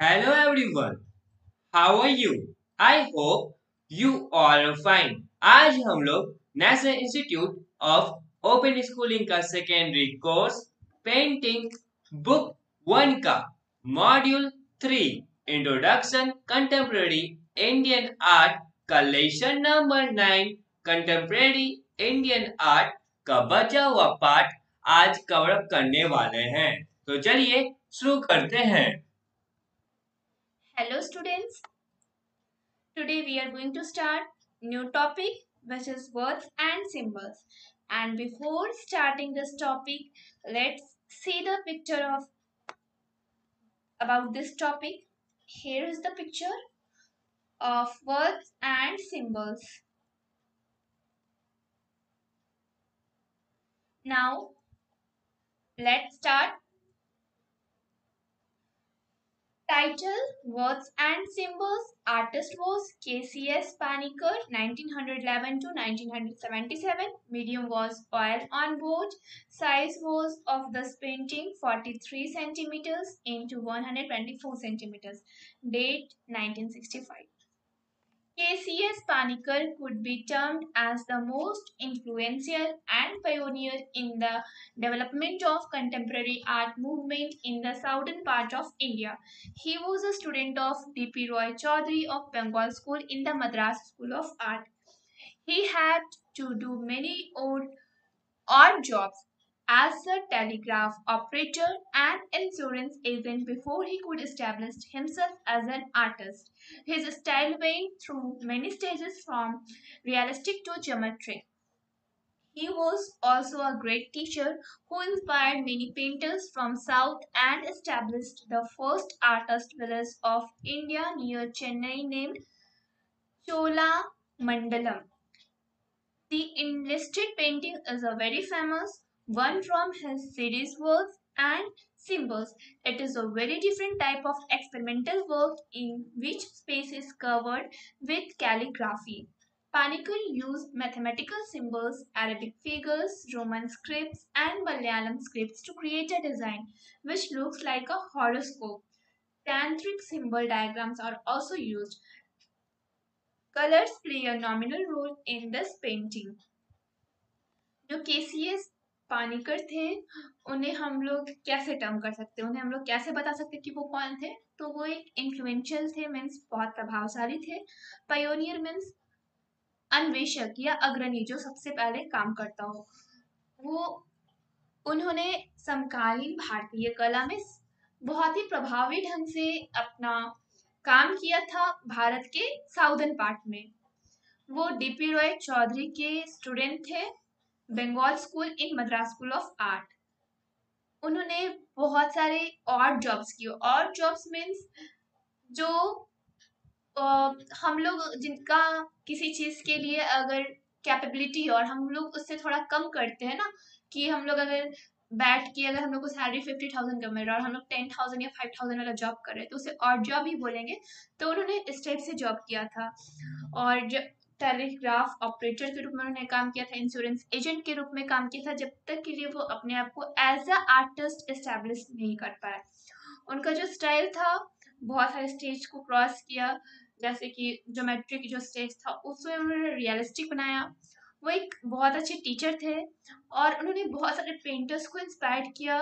Hello everyone, how are you? I hope you all are fine. आज हम लोग National Institute of Open Schooling का secondary course painting book 1 का module 3 introduction contemporary Indian art का lesson number 9 contemporary Indian art का बचा हुआ part आज कवर अप करने वाले हैं। तो चलिए शुरू करते हैं। Hello students, today we are going to start new topic which is words and symbols. And before starting this topic, let's see the picture of about this topic. Here is the picture of words and symbols. Now let's start. Title, Words and Symbols. Artist was KCS Panikkar, 1911 to 1977. Medium was oil on board. Size was of this painting 43 centimeters into 124 centimeters. Date 1965. KCS Panikkar could be termed as the most influential and pioneer in the development of contemporary art movement in the southern part of India. He was a student of D.P. Roy Chaudhary of Bengal School in the Madras School of Art. He had to do many odd jobs as a telegraph operator and insurance agent before he could establish himself as an artist. His style went through many stages from realistic to geometric. He was also a great teacher who inspired many painters from South and established the first artist village of India near Chennai named Chola Mandalam. The enlisted painting is a very famous one from his series works and symbols. It is a very different type of experimental work in which space is covered with calligraphy. Panikkar used mathematical symbols, Arabic figures, Roman scripts, and Malayalam scripts to create a design which looks like a horoscope. Tantric symbol diagrams are also used. Colors play a nominal role in this painting. जो KCS Paniker थे उन्हें हम लोग कैसे term कर सकते हैं, उन्हें हम लोग कैसे बता सकते हैं कि वो कौन थे। तो वो एक इन्फ्लुएंशियल थे, मीन्स बहुत प्रभावशाली थे। पायोनियर मीन्स अन्वेषक या अग्रणी, जो सबसे पहले काम करता हो। वो उन्होंने समकालीन भारतीय कला में बहुत ही प्रभावी ढंग से अपना काम किया था भारत के साउदर्न पार्ट में। वो डीपी रॉय चौधरी के स्टूडेंट थे, Bengal school in Madras school of art. उन्होंने बहुत सारे ऑड जॉब्स किए। ऑड जॉब्स मीन्स जो हम लोग जिनका किसी चीज के लिए अगर कैपेबिलिटी और हम लोग उससे थोड़ा कम करते हैं ना, कि हम लोग अगर बैठ के अगर हम लोग को सैलरी 50,000 का मिल रहा है और हम लोग 10,000 या 5,000 वाला जॉब कर रहे हैं तो उसे ऑड जॉब ही बोलेंगे। तो उन्होंने इस टाइप से जॉब किया था। और टेलीग्राफ ऑपरेटर के रूप में उन्होंने काम किया था, इंश्योरेंस एजेंट के रूप में काम किया था, जब तक के लिए वो अपने आप को एज अ आर्टिस्ट एस्टेब्लिश नहीं कर पाए। उनका जो स्टाइल था, बहुत सारे स्टेज को क्रॉस किया, जैसे कि ज्योमेट्रिक जो स्टेज था उसमें उन्होंने रियलिस्टिक बनाया। वो एक बहुत अच्छे टीचर थे और उन्होंने बहुत सारे पेंटर्स को इंस्पायर किया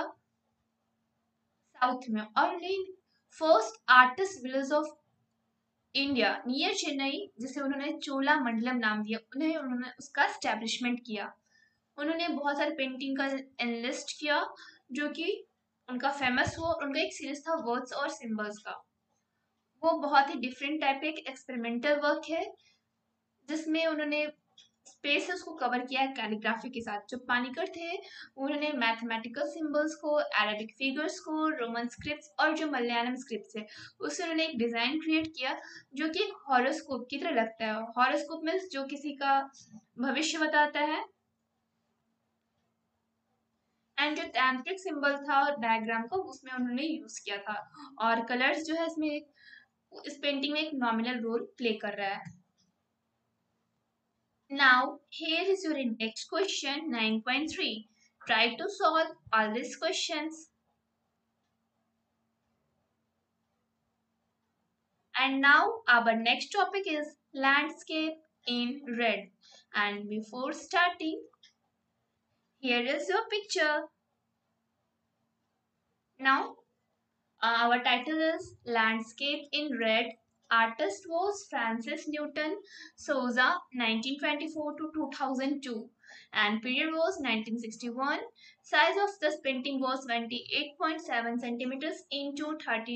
साउथ में। और उन्हें first artist village of India near Chennai, जिसे उन्होंने चोला मंडलम नाम दिया, उन्होंने उसका स्टैब्लिशमेंट किया। उन्होंने बहुत सारे पेंटिंग का एनलिस्ट किया जो कि उनका फेमस हुआ। उनका एक सीरीज था वर्ड्स और सिंबल्स का। वो बहुत ही डिफरेंट टाइप एक एक्सपेरिमेंटल वर्क है जिसमें उन्होंने स्पेसेस को कवर किया है कैलीग्राफी के साथ। जो पानीकर थे उन्होंने मैथमेटिकल सिंबल्स को, अरेबिक फिगर्स को, रोमन स्क्रिप्ट्स और जो मलयालम स्क्रिप्ट्स है उससे उन्होंने एक डिजाइन क्रिएट किया जो कि एक हॉरोस्कोप की तरह लगता है। हॉरोस्कोप मीन्स जो किसी का भविष्य बताता है। एंड जो तांत्रिक सिंबल था और डायग्राम को उसमें उन्होंने यूज किया था। और कलर्स जो है इसमें इस पेंटिंग में एक नॉमिनल रोल प्ले कर रहा है। Now, here is your index question 9.3. Try to solve all these questions. And now our next topic is landscape in red. And before starting, here is your picture. Now our title is Landscape in Red. Artist was Francis Newton Souza, 1924 to 2002, and period was 1961. Size of this painting was 28.7 centimeters into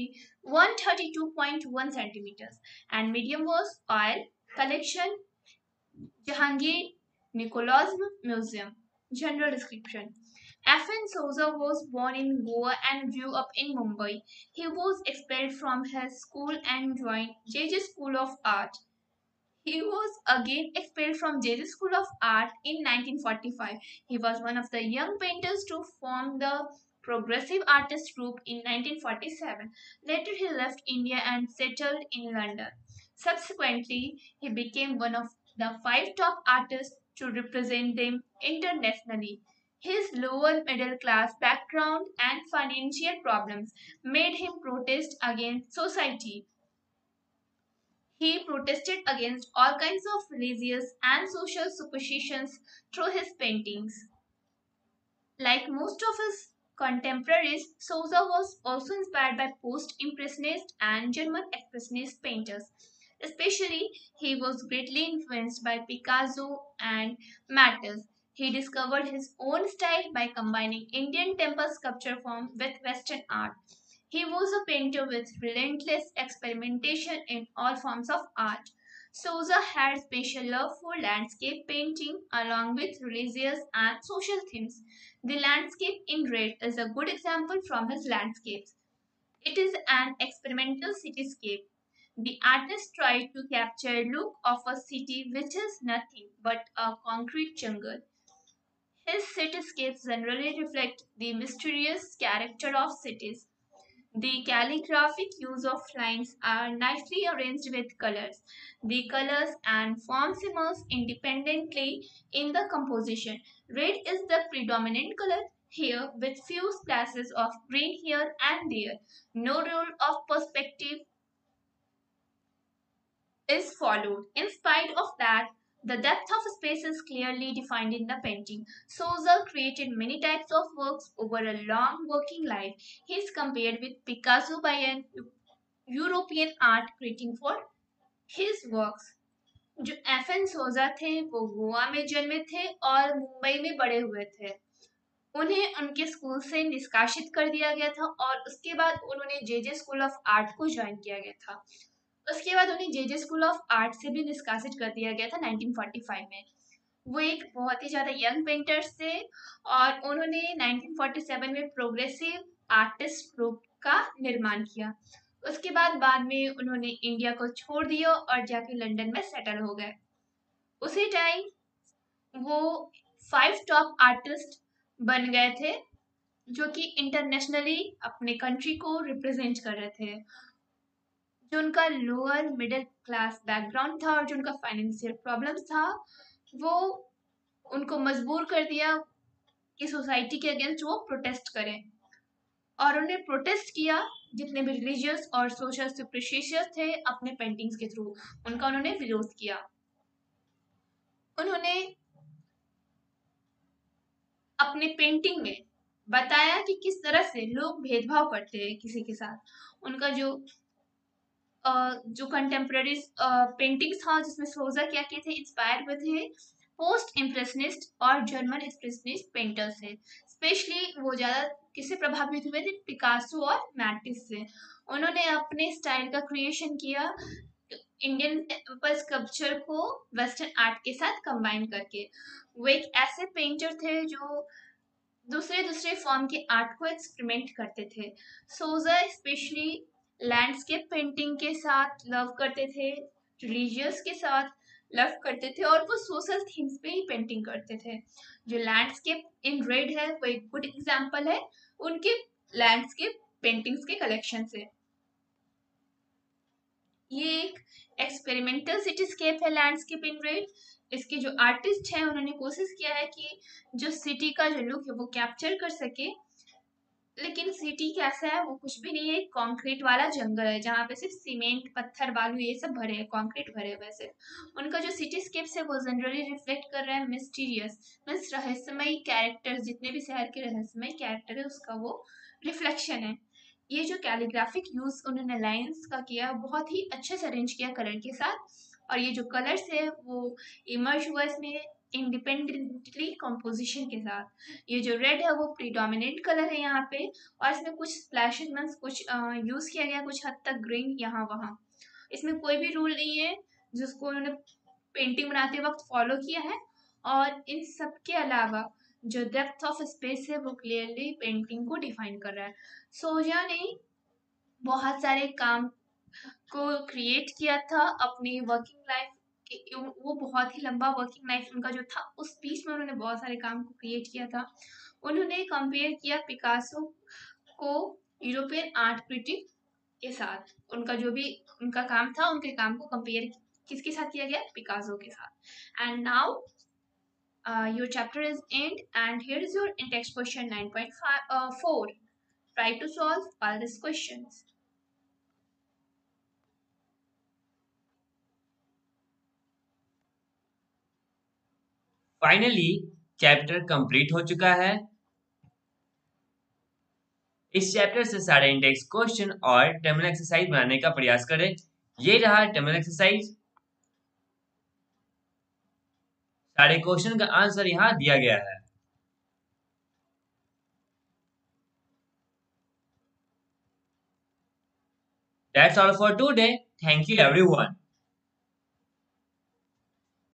132.1 centimeters, and medium was oil. Collection Jahangir Nicholas Museum. General description. F.N. Souza was born in Goa and grew up in Mumbai. He was expelled from his school and joined J.J. School of Art. He was again expelled from J.J. School of Art in 1945. He was one of the young painters to form the Progressive Artist Group in 1947. Later, he left India and settled in London. Subsequently, he became one of the five top artists to represent them internationally. His lower middle class background and financial problems made him protest against society. He protested against all kinds of religious and social superstitions through his paintings. Like most of his contemporaries, Souza was also inspired by post Impressionist and German Expressionist painters. Especially, he was greatly influenced by Picasso and Matisse. He discovered his own style by combining Indian temple sculpture form with Western art. He was a painter with relentless experimentation in all forms of art. Souza had special love for landscape painting along with religious and social themes. The landscape in red is a good example from his landscapes. It is an experimental cityscape. The artist tried to capture look of a city which is nothing but a concrete jungle. His cityscapes generally reflect the mysterious character of cities. The calligraphic use of lines are nicely arranged with colors. The colors and forms emerge independently in the composition. Red is the predominant color here with few splashes of green here and there. No rule of perspective is followed. In spite of that, the depth of space is clearly defined in the painting. Souza created many types of works over a long working life. He is compared with Picasso by an European art creating for his works जो F N Souza थे वो गोवा में जन्मे थे और मुंबई में बड़े हुए थे उन्हें उनके स्कूल से निष्कासित कर दिया गया था और उसके बाद उन्होंने जेजे स्कूल ऑफ आर्ट को ज्वाइन किया गया था उसके बाद उन्हें जेजे स्कूल ऑफ आर्ट से भी निष्कासित कर दिया गया था 1945 में वो एक बहुत ही ज़्यादा यंग पेंटर्स थे और उन्होंने 1947 में प्रोग्रेसिव आर्टिस्ट ग्रुप का निर्माण किया उसके बाद में उन्होंने इंडिया को छोड़ दिया और जाके लंदन में सेटल हो गए उसी टाइम वो 5 टॉप आर्टिस्ट बन गए थे जो कि इंटरनेशनली अपने कंट्री को रिप्रेजेंट कर रहे थे जो उनका लोअर मिडिल क्लास बैकग्राउंड था और जो उनका फाइनेंशियल प्रॉब्लम्स था वो उनको मजबूर कर दिया कि सोसाइटी के अगेंस्ट वो प्रोटेस्ट करें और उन्हें प्रोटेस्ट किया जितने भी रिलीजियस और सोशल सुपरस्टिशियस थे अपने पेंटिंग्स के थ्रू उनका उन्होंने विरोध किया उन्होंने अपने पेंटिंग में बताया कि किस तरह से लोग भेदभाव करते हैं किसी के साथ उनका जो कंटेम्प्रेरी पेंटिंग्स था जिसमें सोजा क्या किए थे इंस्पायर हुए थे पोस्ट इम्प्रेशनिस्ट और जर्मन एक्सप्रेशनिस्ट पेंटर्स से स्पेशली वो ज़्यादा किससे प्रभावित हुए थे पिकासो और मैटिस से उन्होंने अपने स्टाइल का क्रिएशन किया इंडियन टेम्पल स्कल्पचर को वेस्टर्न आर्ट के साथ कंबाइन करके वो एक ऐसे पेंटर थे जो दूसरे फॉर्म के आर्ट को एक्सपेरिमेंट करते थे सोजा स्पेशली लैंडस्केप पेंटिंग के साथ लव करते थे रिलीजियस के साथ लव करते थे और वो सोशल थीम्स पे ही पेंटिंग करते थे जो लैंडस्केप इन रेड है वो एक गुड एग्जांपल है उनके लैंडस्केप पेंटिंग्स के कलेक्शन से ये एक एक्सपेरिमेंटल सिटीस्केप है लैंडस्केप इन रेड इसके जो आर्टिस्ट हैं उन्होंने कोशिश किया है कि जो सिटी का जो लुक है वो कैप्चर कर सके लेकिन सिटी कैसा है, वो कुछ भी नहीं है, कंक्रीट वाला जंगल है जहाँ पे सिर्फ सीमेंट पत्थर बालू ये सब भरे हैं, कंक्रीट भरे हुए से। उनका जो सिटीस्केप्स है वो जनरली रिफ्लेक्ट कर रहा है मिस्टीरियस मीन्स रहस्यमयी कैरेक्टर्स, जितने भी शहर के रहस्यमयी कैरेक्टर है उसका वो रिफ्लेक्शन है। ये जो कैलीग्राफिक यूज उन्होंने लाइंस का किया बहुत ही अच्छे से अरेंज किया कलर के साथ, और ये जो कलर्स है वो इमर्ज हुआ इसमें इंडिपेंडेंटली कंपोजिशन के साथ। ये जो रेड है वो प्रीडोमिनेंट कलर है यहाँ पे, और इसमें कुछ स्प्लैशेस मीन्स कुछ यूज किया गया कुछ हद तक ग्रीन यहाँ वहाँ। इसमें कोई भी रूल नहीं है जिसको उन्होंने पेंटिंग बनाते वक्त फॉलो किया है, और इन सब के अलावा जो डेप्थ ऑफ स्पेस है वो क्लियरली पेंटिंग को डिफाइन कर रहा है। सोजा ने बहुत सारे काम को क्रिएट किया था अपनी वर्किंग लाइफ, वो बहुत ही लंबा वर्किंग लाइफ उनका जो था उस बीच में उन्होंने बहुत सारे काम को क्रिएट किया था। उन्होंने कंपेयर किया पिकासो को यूरोपियन आर्ट क्रिटिक के साथ, उनका जो भी उनका काम था उनके काम को कंपेयर किसके साथ किया गया, पिकासो के साथ। And now your chapter is end, and here is your in-text question 9.4. Try to solve all these questions. Finally chapter complete हो चुका है। इस चैप्टर से सारे इंडेक्स क्वेश्चन और टर्मिनल एक्सरसाइज बनाने का प्रयास करें। ये रहा टर्मिनल एक्सरसाइज। सारे क्वेश्चन का आंसर यहाँ दिया गया है। That's all for today. Thank you everyone.